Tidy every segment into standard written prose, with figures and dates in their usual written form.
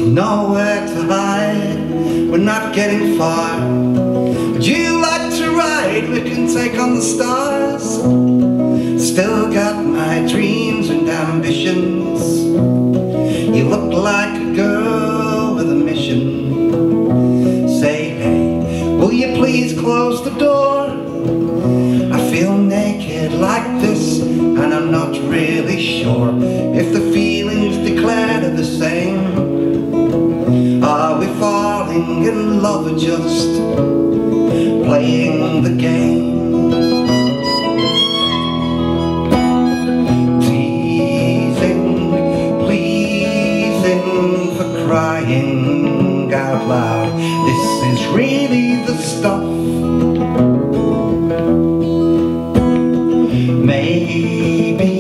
nowhere to hide, we're not getting far. Would you like to ride? We can take on the stars. Still got my dreams and ambitions. You look like a girl with a mission. Say, hey, will you please close the door? I feel naked like this, and I'm not really sure if the feelings declared are the same. Are we falling in love or just playing the game? Crying out loud, this is really the stuff. Maybe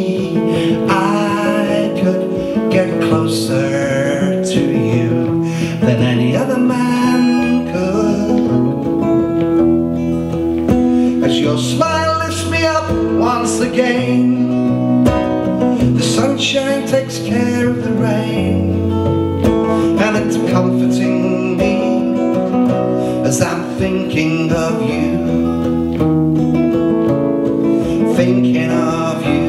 I could get closer to you than any other man could. As your smile lifts me up once again, the sunshine takes care of the rain. And it's comforting me as I'm thinking of you, thinking of you.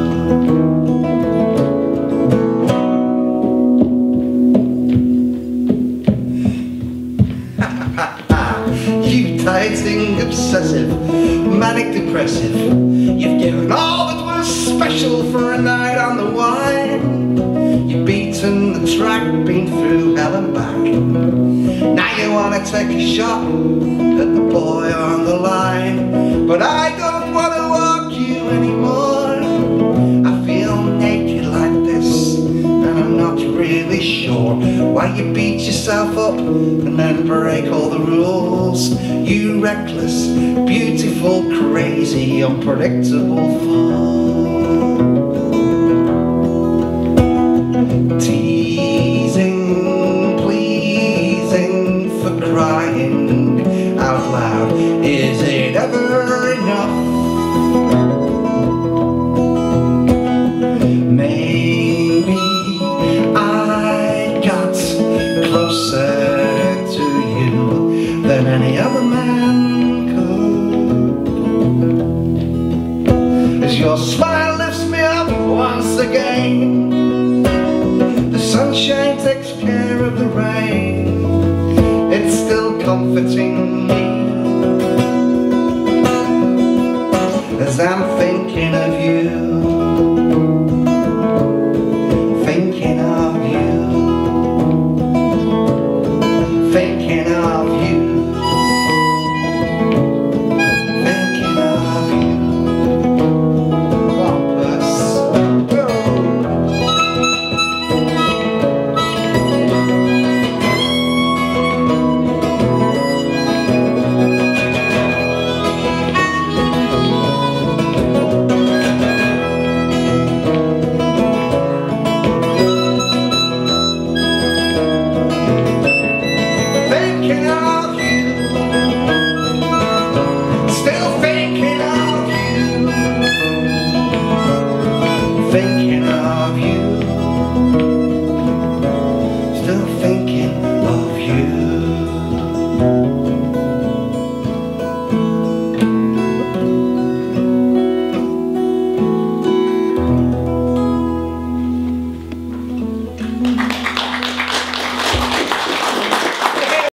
You tighting, obsessive, manic depressive, you've given all that was special for a night on the wine. You've beaten the track, been through hell and back. Now you wanna take a shot at the boy on the line. But I don't wanna walk you anymore. I feel naked like this, and I'm not really sure why you beat yourself up and then break all the rules. You reckless, beautiful, crazy, unpredictable fool. Teasing, pleasing, for crying out loud, is it ever enough? Maybe I got closer to you than any other man could. As your smile lifts me up once again, the sunshine takes care of the rain. It's still comforting me as I'm thinking of you, thinking of you, thinking of you, thinking of you. Thinking of you, still thinking of you.